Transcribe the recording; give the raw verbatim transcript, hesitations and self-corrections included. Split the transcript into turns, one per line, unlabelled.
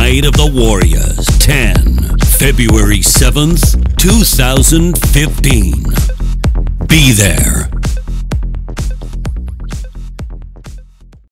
Night of the Warriors, ten, February seventh, two thousand fifteen. Be there.